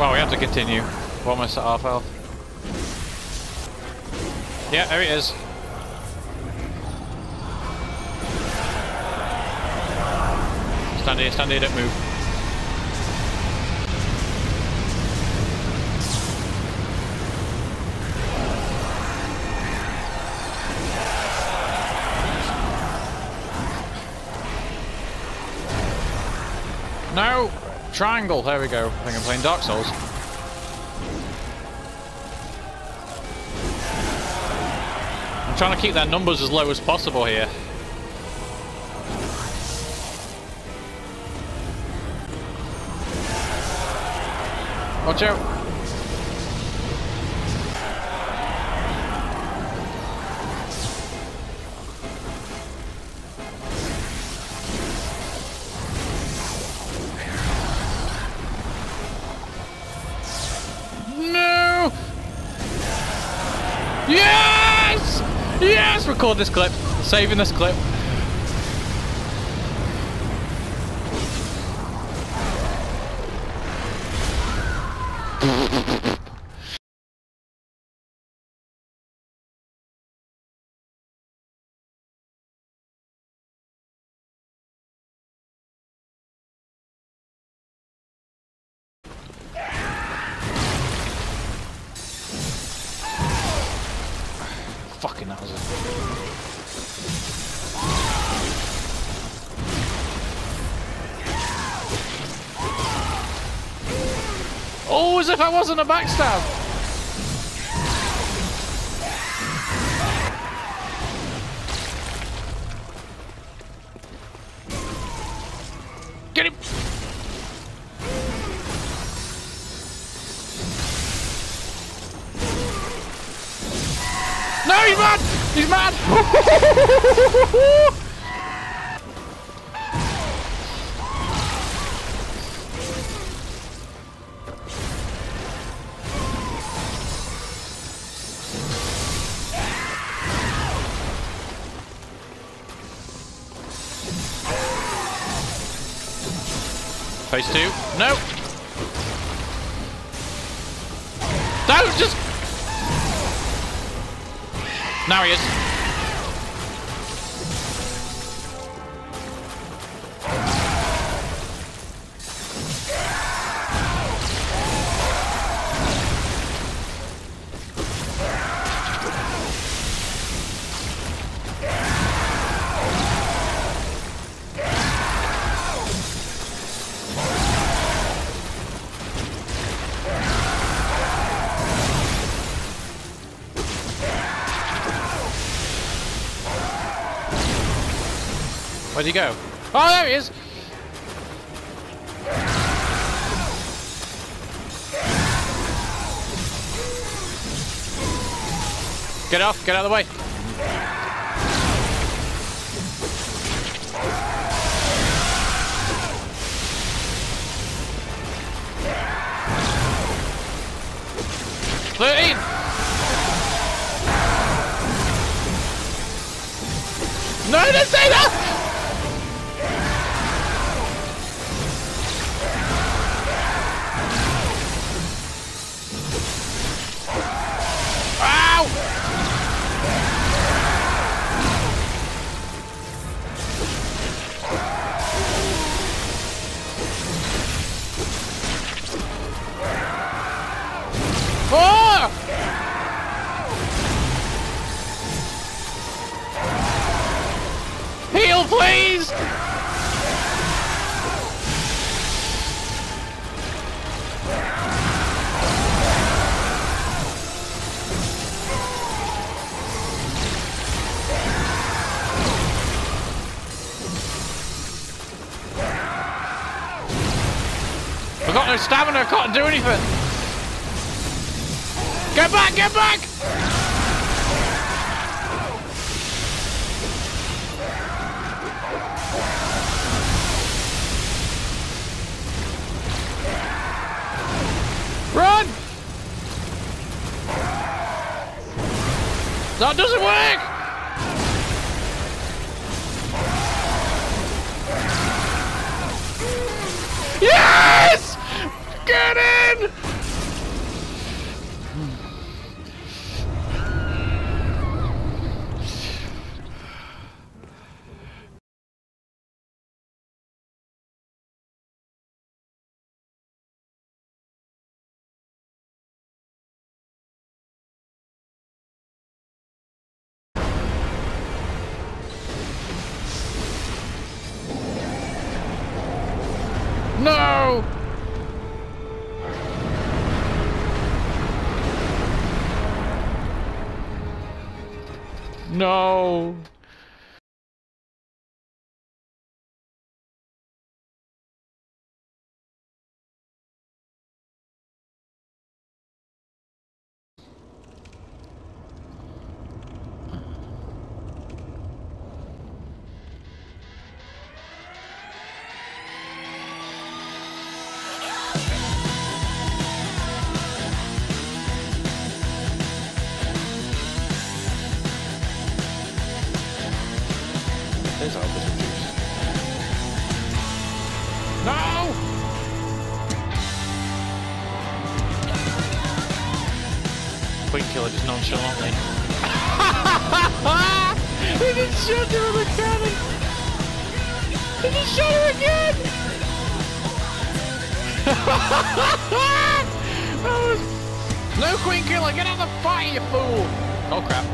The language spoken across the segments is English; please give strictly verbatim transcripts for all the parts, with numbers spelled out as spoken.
Well, we have to continue. Almost at half health. Yeah, there it is. Stand here, stand here, don't move. No! Triangle, there we go. I think I'm playing Dark Souls. I'm trying to keep their numbers as low as possible here. Watch out! No! Yes! Yes! Record this clip. Saving this clip. Fucking that was it. Oh, as if I wasn't a backstab! Get him! No, he's mad! He's mad! Phase two. No! Don't just... Now he is. Where'd he go? Oh, there he is! Get off, get out of the way. Thirteen! No, don't say that! Oh! Heal, please! I've got no stamina, I can't do anything! Get back! Get back! Run! That doesn't work! Yes! Get in! No! No! His health is reduced. No! Queen killer just nonchalantly. He just shot her with a cannon! He just shot her again! That was... No Queen killer, get out of the fight, you fool! Oh crap.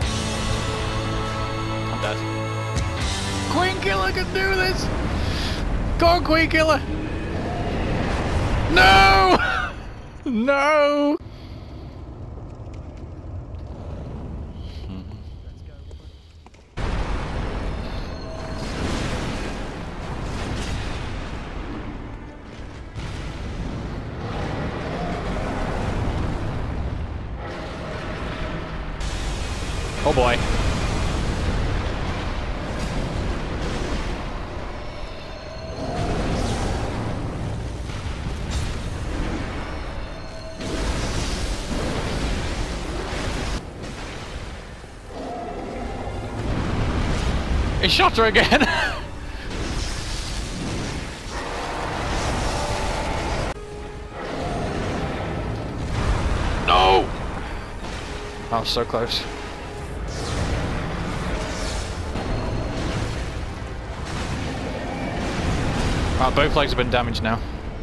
I'm dead. Queen killer can do this! Go on, Queen killer! No! No! Oh boy. He shot her again! No! I was so close. Oh, both legs have been damaged now.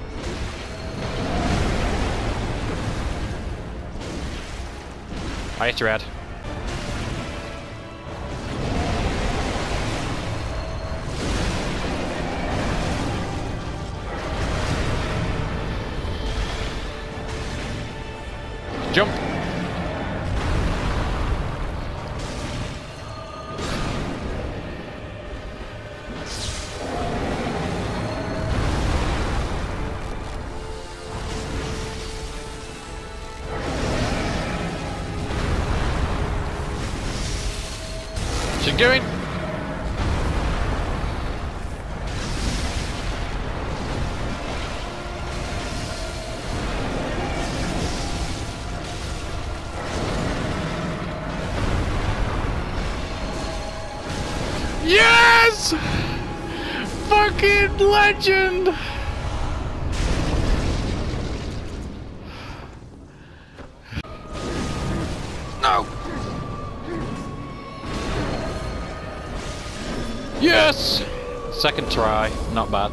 I hit your head. Jump! She's going! Yes! Fucking legend! No! Yes! Second try, not bad.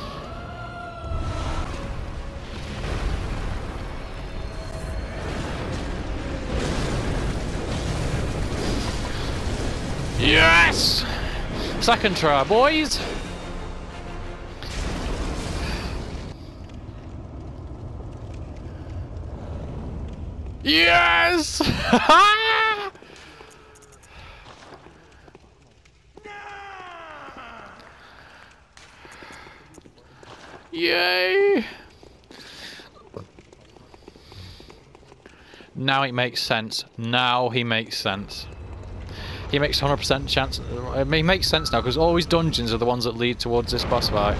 Yes! Second try, boys! Yes! Yay! Now it makes sense. Now he makes sense. He makes one hundred percent chance. It makes sense now because all his dungeons are the ones that lead towards this boss fight.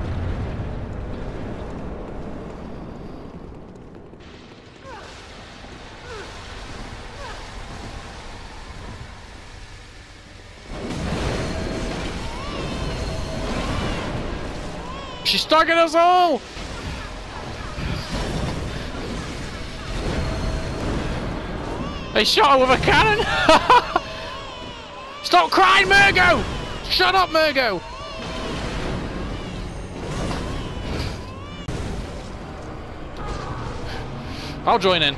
She's stalking us all! They shot her with a cannon! Stop crying, Murgo! Shut up, Murgo! I'll join in.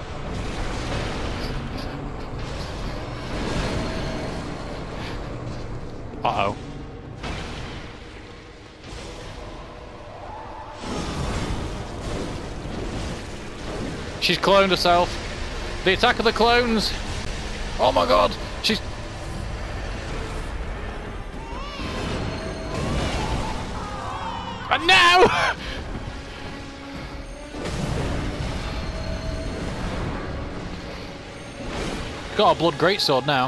Uh-oh. She's cloned herself. The attack of the clones. Oh my god. She's... And now! Got a blood greatsword now.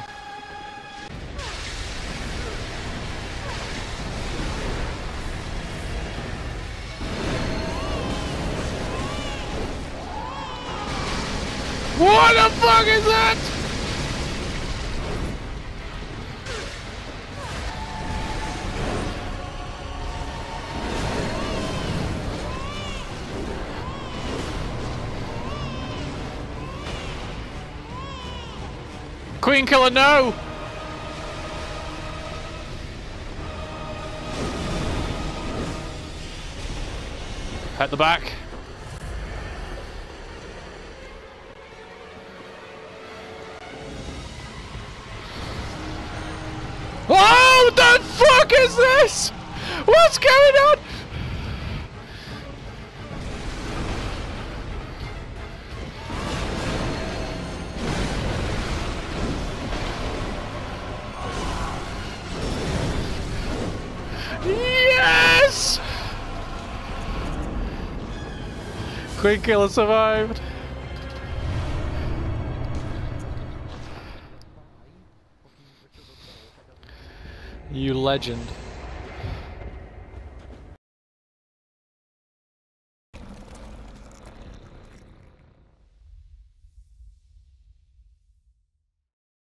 What the fuck is that? Queen Killer, no! At the back. Oh, what the fuck is this? What's going on? Yes! Queen Killer survived. You legend.